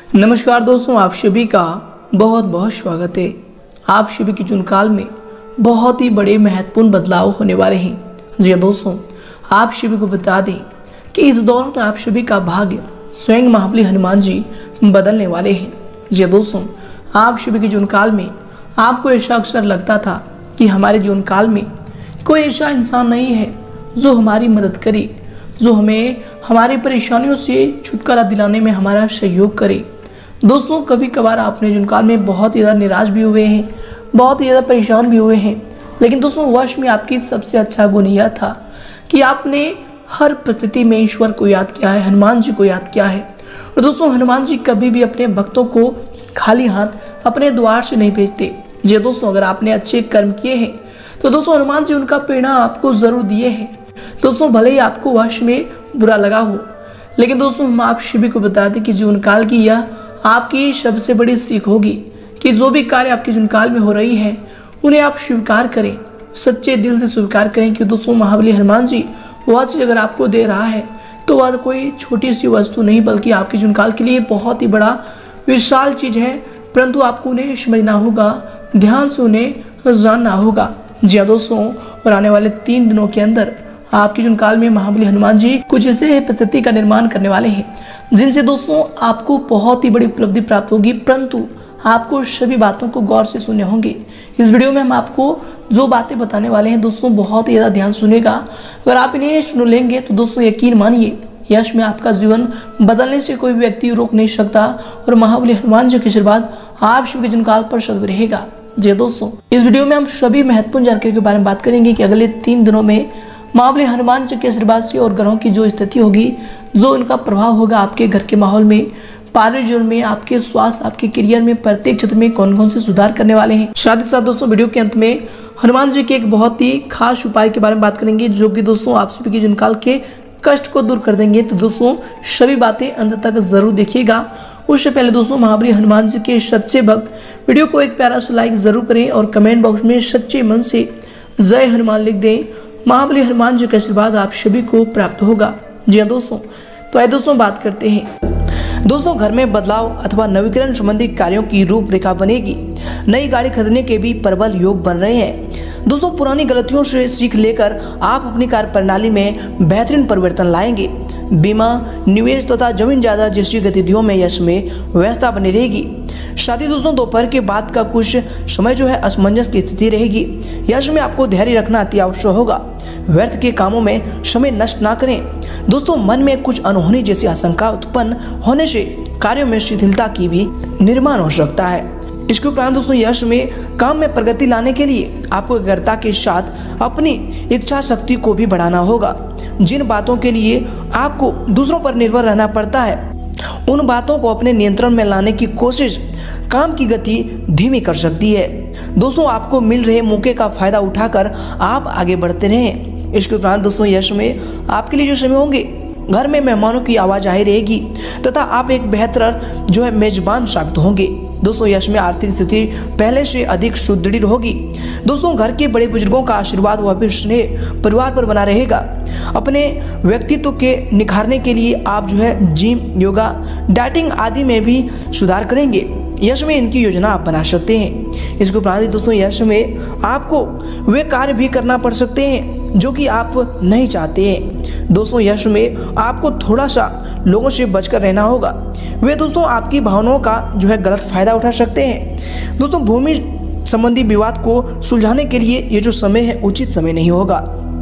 नमस्कार दोस्तों, आप सभी का बहुत बहुत स्वागत है। आप सभी के जीवन काल में बहुत ही बड़े महत्वपूर्ण बदलाव होने वाले हैं। जी दोस्तों, आप सभी को बता दें कि इस दौरान आप सभी का भाग्य स्वयं महाबली हनुमान जी बदलने वाले हैं। जी दोस्तों, आप सभी के जीवन काल में आपको ऐसा अक्सर लगता था कि हमारे जीवन काल में कोई ऐसा इंसान नहीं है जो हमारी मदद करे, जो हमें हमारी परेशानियों से छुटकारा दिलाने में हमारा सहयोग करे। दोस्तों, कभी कभार आपने जीवन काल में बहुत ही ज़्यादा निराश भी हुए हैं, बहुत ही ज़्यादा परेशान भी हुए हैं, लेकिन दोस्तों वर्ष में आपकी सबसे अच्छा गुण यह था कि आपने हर परिस्थिति में ईश्वर को याद किया है, हनुमान जी को याद किया है। और दोस्तों, हनुमान जी कभी भी अपने भक्तों को खाली हाथ अपने द्वार से नहीं भेजते। जी दोस्तों, अगर आपने अच्छे कर्म किए हैं तो दोस्तों हनुमान जी उनका परिणाम आपको ज़रूर दिए हैं। दोस्तों, भले ही आपको वर्ष में बुरा लगा हो, लेकिन दोस्तों हम आप सभी को बता दें कि जीवन काल की यह आपकी सबसे बड़ी सीख होगी कि जो भी कार्य आपके जीवन काल में हो रही है उन्हें आप स्वीकार करें, सच्चे दिल से स्वीकार करें कि दोस्तों महाबली हनुमान जी वह चीज़ अगर आपको दे रहा है तो वह कोई छोटी सी वस्तु नहीं बल्कि आपके जीवन काल के लिए बहुत ही बड़ा विशाल चीज़ है। परंतु आपको उन्हें समझना होगा, ध्यान से उन्हें जानना होगा। जी दोस्तों, और आने वाले 3 दिनों के अंदर आपके जीवन काल में महाबली हनुमान जी कुछ ऐसे परिस्थिति का निर्माण करने वाले हैं जिनसे दोस्तों आपको बहुत ही बड़ी उपलब्धि प्राप्त होगी, परंतु आपको सभी बातों को गौर से सुनने होंगे। इस वीडियो में हम आपको जो बातें बताने वाले हैं दोस्तों बहुत ही ज़्यादा ध्यान सुनेगा। अगर आप इन्हें सुन लेंगे तो दोस्तों यकीन मानिए यश में आपका जीवन बदलने से कोई भी व्यक्ति रोक नहीं सकता और महाबली हनुमान जी के आशीर्वाद आप सभी के जीवन काल पर सदैव रहेगा। जी दोस्तों, इस वीडियो में हम सभी महत्वपूर्ण जानकारी के बारे में बात करेंगे कि अगले 3 दिनों में महाबली हनुमान जी के आशीर्वाद से और ग्रहों की जो स्थिति होगी, जो इनका प्रभाव होगा आपके घर के माहौल में, पारिवारिक जीवन में, आपके स्वास्थ्य, आपके करियर में, प्रत्येक क्षेत्र में कौन कौन से सुधार करने वाले हैं। साथ ही साथ दोस्तों वीडियो के अंत में हनुमान जी के एक बहुत ही खास उपाय के बारे में बात करेंगे जो कि दोस्तों आप सभी के जीवन काल के कष्ट को दूर कर देंगे। तो दोस्तों सभी बातें अंत तक जरूर देखिएगा। उससे पहले दोस्तों महाबली हनुमान जी के सच्चे भक्त वीडियो को एक प्यारा सा लाइक जरूर करें और कमेंट बॉक्स में सच्चे मन से जय हनुमान लिख दें। महाबली हनुमान जी का आशीर्वाद आप सभी को प्राप्त होगा। जी हाँ दोस्तों, तो आइए दोस्तों बात करते हैं। दोस्तों, घर में बदलाव अथवा नवीकरण संबंधी कार्यों की रूपरेखा बनेगी। नई गाड़ी खरीदने के भी प्रबल योग बन रहे हैं। दोस्तों, पुरानी गलतियों से सीख लेकर आप अपनी कार्य प्रणाली में बेहतरीन परिवर्तन लाएंगे। बीमा, निवेश तथा जमीन जायदाद जैसी गतिविधियों में यश में व्यवस्था बनी रहेगी। शादी दोस्तों दोपहर के बाद का कुछ समय जो है असमंजस की स्थिति रहेगी। यश में आपको धैर्य रखना अति आवश्यक होगा। व्यर्थ के कामों में समय नष्ट ना करें। दोस्तों, मन में कुछ अनहोनी जैसी आशंका उत्पन्न होने से कार्यों में शिथिलता की भी निर्माण हो सकता है। इसके उपरांत दोस्तों यश में काम में प्रगति लाने के लिए आपको एकाग्रता के साथ अपनी इच्छा शक्ति को भी बढ़ाना होगा। जिन बातों के लिए आपको दूसरों पर निर्भर रहना पड़ता है उन बातों को अपने नियंत्रण में लाने की कोशिश काम की गति धीमी कर सकती है। दोस्तों, आपको मिल रहे मौके का फायदा उठाकर आप आगे बढ़ते रहें। इसके उपरांत दोस्तों यश में आपके लिए जो समय होंगे, घर में मेहमानों की आवाजाही रहेगी तथा आप एक बेहतर जो है मेजबान साबित होंगे। दोस्तों, यश में आर्थिक स्थिति पहले से अधिक सुदृढ़ होगी। दोस्तों, घर के बड़े बुजुर्गों का आशीर्वाद व फिर स्नेह परिवार पर बना रहेगा। अपने व्यक्तित्व के निखारने के लिए आप जो है जिम, योगा, डाइटिंग आदि में भी सुधार करेंगे। यश में इनकी योजना आप बना सकते हैं। इसके उपरांत दोस्तों यश में आपको वे कार्य भी करना पड़ सकते हैं जो कि आप नहीं चाहते हैं। दोस्तों, यश में आपको थोड़ा सा लोगों से बचकर रहना होगा। वे दोस्तों आपकी भावनाओं का जो है गलत फायदा उठा सकते हैं। दोस्तों, भूमि संबंधी विवाद को सुलझाने के लिए ये जो समय है उचित समय नहीं होगा।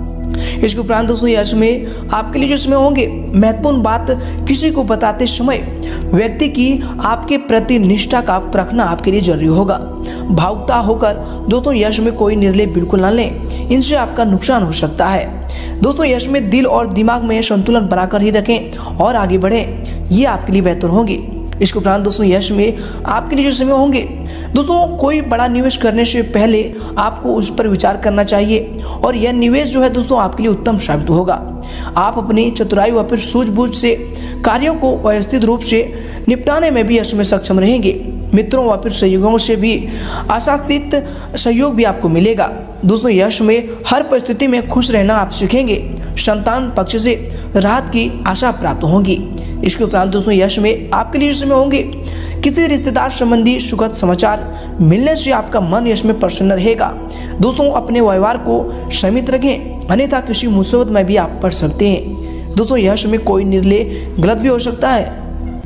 इसके उपरांत दोस्तों यश में आपके लिए जो समय होंगे, महत्वपूर्ण बात किसी को बताते समय व्यक्ति की आपके प्रति निष्ठा का परखना आपके लिए जरूरी होगा। भावुकता होकर दोस्तों यश में कोई निर्णय बिल्कुल ना लें, इनसे आपका नुकसान हो सकता है। दोस्तों, यश में दिल और दिमाग में संतुलन बनाकर ही रखें और आगे बढ़ें, ये आपके लिए बेहतर होंगे। इसके उपरांत दोस्तों यश में आपके लिए जो समय होंगे, दोस्तों कोई बड़ा निवेश करने से पहले आपको उस पर विचार करना चाहिए और यह निवेश जो है दोस्तों आपके लिए उत्तम साबित होगा। आप अपनी चतुराई व फिर सूझबूझ से कार्यों को व्यवस्थित रूप से निपटाने में भी यश में सक्षम रहेंगे। मित्रों व फिर सहयोगियों से भी आशातीत सहयोग भी आपको मिलेगा। दोस्तों, यश में हर परिस्थिति में खुश रहना आप सीखेंगे। संतान पक्ष से राहत की आशा प्राप्त होगी। इसके उपरांत दोस्तों यश में आपके लिए समय होंगे किसी रिश्तेदार संबंधी सुखद समाचार मिलने से आपका मन यश में प्रसन्न रहेगा। दोस्तों अपने व्यवहार को सीमित रखें, अन्यथा किसी मुसीबत में भी आप पड़ सकते हैं। दोस्तों यश में कोई निर्णय गलत भी हो सकता है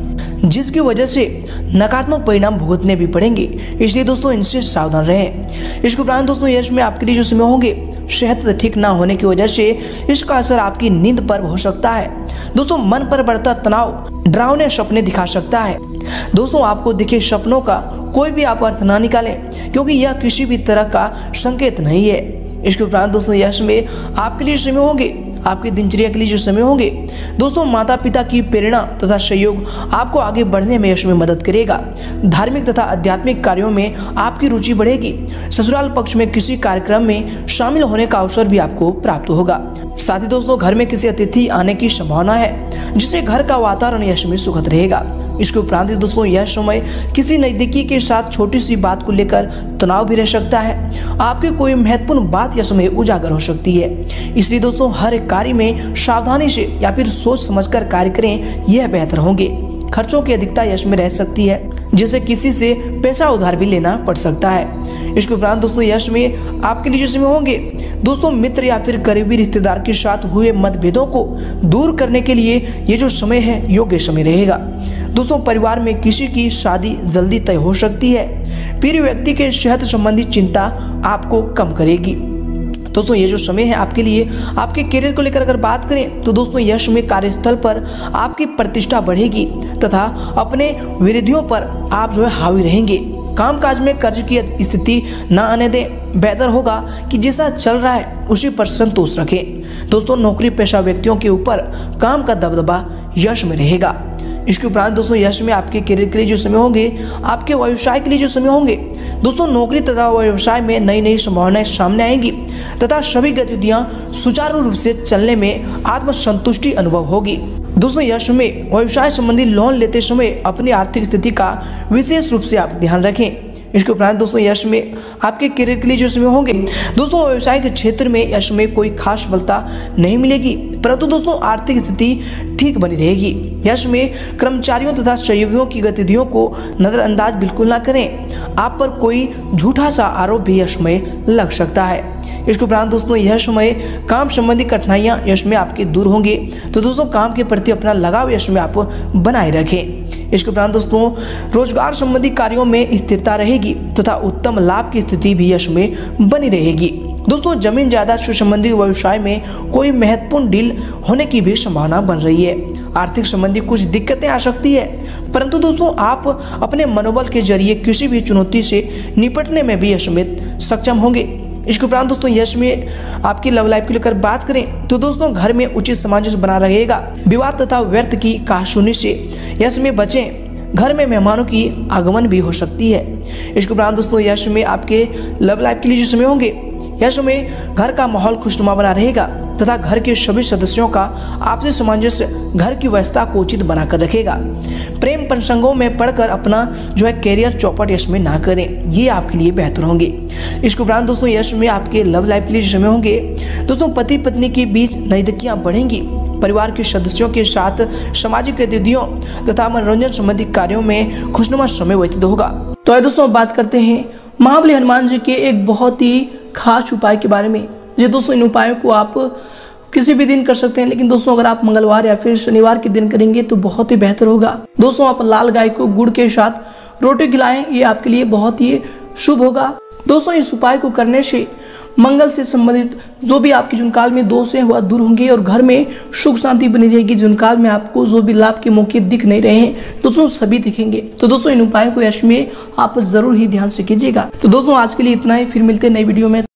जिसकी वजह से नकारात्मक परिणाम भुगतने भी पड़ेंगे, इसलिए दोस्तों इनसे सावधान रहें। इसके उपरांत दोस्तों यश में आपके लिए जो समय होंगे सेहत ठीक ना होने की वजह से इसका असर आपकी नींद पर हो सकता है। दोस्तों मन पर बढ़ता तनाव डरावने सपने दिखा सकता है। दोस्तों आपको दिखे सपनों का कोई भी आप अर्थ ना निकालें, क्योंकि यह किसी भी तरह का संकेत नहीं है। इसके उपरांत दोस्तों यश में आपके लिए समय होंगे आपकी दिनचर्या के लिए जो समय होंगे दोस्तों माता पिता की प्रेरणा तथा सहयोग आपको आगे बढ़ने में यश में मदद करेगा। धार्मिक तथा आध्यात्मिक कार्यों में आपकी रुचि बढ़ेगी। ससुराल पक्ष में किसी कार्यक्रम में शामिल होने का अवसर भी आपको प्राप्त होगा। साथ ही दोस्तों घर में किसी अतिथि आने की संभावना है, जिससे घर का वातावरण यश में सुखद रहेगा। इसके उपरांत दोस्तों यह समय किसी नजदीकी के साथ छोटी सी बात को लेकर तनाव भी रह सकता है। आपकी कोई महत्वपूर्ण बात यह समय उजागर हो सकती है, इसलिए दोस्तों हर एक कार्य में सावधानी से या फिर सोच समझकर कार्य करें, यह बेहतर होंगे। खर्चों की अधिकता यश में रह सकती है, जिससे किसी से पैसा उधार भी लेना पड़ सकता है। इसके उपरांत दोस्तों यश में आपके लिए जो समय होंगे दोस्तों मित्र या फिर करीबी रिश्तेदार के साथ हुए मतभेदों को दूर करने के लिए ये जो समय है योग्य समय रहेगा। दोस्तों परिवार में किसी की शादी जल्दी तय हो सकती है। प्रिय व्यक्ति के सेहत संबंधी चिंता आपको कम करेगी। दोस्तों ये जो समय है आपके लिए आपके करियर को लेकर अगर बात करें तो दोस्तों यश में कार्यस्थल पर आपकी प्रतिष्ठा बढ़ेगी तथा अपने विरोधियों पर आप जो है हावी रहेंगे। कामकाज में कर्ज की स्थिति न आने दें। बेहतर होगा कि जैसा चल रहा है उसी पर संतोष रखें। दोस्तों नौकरी पेशा व्यक्तियों के ऊपर काम का दबदबा यश में रहेगा। इसके उपरांत दोस्तों यश में आपके करियर के लिए जो समय होंगे आपके व्यवसाय के लिए जो समय होंगे दोस्तों नौकरी तथा व्यवसाय में नई नई संभावनाएं सामने आएंगी तथा सभी गतिविधियां सुचारू रूप से चलने में आत्मसंतुष्टि अनुभव होगी। दोस्तों यश में व्यवसाय संबंधी लोन लेते समय अपनी आर्थिक स्थिति का विशेष रूप से आप ध्यान रखें। इसके उपरांत दोस्तों यश में आपके करियर के लिए जो समय होंगे दोस्तों व्यवसाय के क्षेत्र में यश में कोई खास सफलता नहीं मिलेगी, परंतु दोस्तों आर्थिक स्थिति ठीक बनी रहेगी। यश में कर्मचारियों तथा सहयोगियों की गतिविधियों को नजरअंदाज बिल्कुल ना करें। आप पर कोई झूठा सा आरोप भी यश में लग सकता है। इसके उपरांत दोस्तों यह समय काम संबंधी कठिनाइयां यश में आपके दूर होंगे, तो दोस्तों काम के प्रति अपना लगाव यश में आप बनाए रखें। इसके उपरांत दोस्तों रोजगार संबंधी कार्यों में स्थिरता रहेगी तथा उत्तम लाभ की स्थिति भी यश में बनी रहेगी। दोस्तों जमीन जायदाद से संबंधित व्यवसाय में कोई महत्वपूर्ण डील होने की भी संभावना बन रही है। आर्थिक संबंधी कुछ दिक्कतें आ सकती है, परंतु दोस्तों आप अपने मनोबल के जरिए किसी भी चुनौती से निपटने में भी यश में सक्षम होंगे। इसके उपरांत दोस्तों यश में आपकी लव लाइफ को लेकर बात करें तो दोस्तों घर में उचित सामंजस्य बना रहेगा। विवाद तथा व्यर्थ की कहासुनी से यश में बचें। घर में मेहमानों की आगमन भी हो सकती है। इसके उपरांत दोस्तों यश में आपके लव लाइफ के लिए जो समय होंगे यश में घर का माहौल खुशनुमा बना रहेगा तथा घर के सभी सदस्यों का आपसी सामंजस्य घर की व्यवस्था को उचित बनाकर रखेगा। प्रेम प्रसंगों में पढ़कर अपना जो है कैरियर चौपट यश में ना करें, ये आपके लिए बेहतर होंगे। इसके उपरांत दोस्तों यश में आपके लव लाइफ के लिए समय होंगे दोस्तों पति पत्नी के बीच नजदीकियां बढ़ेंगी। परिवार के सदस्यों के साथ सामाजिक गतिविधियों तथा मनोरंजन संबंधी कार्यों में खुशनुमा समय व्यतीत होगा। तो दोस्तों बात करते हैं महाबली हनुमान जी के एक बहुत ही खास उपाय के बारे में। ये दोस्तों इन उपायों को आप किसी भी दिन कर सकते हैं, लेकिन दोस्तों अगर आप मंगलवार या फिर शनिवार के दिन करेंगे तो बहुत ही बेहतर होगा। दोस्तों आप लाल गाय को गुड़ के साथ रोटी खिलाएं, ये आपके लिए बहुत ही शुभ होगा। दोस्तों इस उपाय को करने से मंगल से संबंधित जो भी आपके जीवन काल में दोष है वह दूर होंगे और घर में सुख शांति बनी रहेगी। जीवन काल में आपको जो भी लाभ के मौके दिख नहीं रहे हैं दोस्तों सभी दिखेंगे। तो दोस्तों इन उपायों को यश में आप जरूर ही ध्यान से कीजिएगा। तो दोस्तों आज के लिए इतना ही, फिर मिलते हैं नई वीडियो में।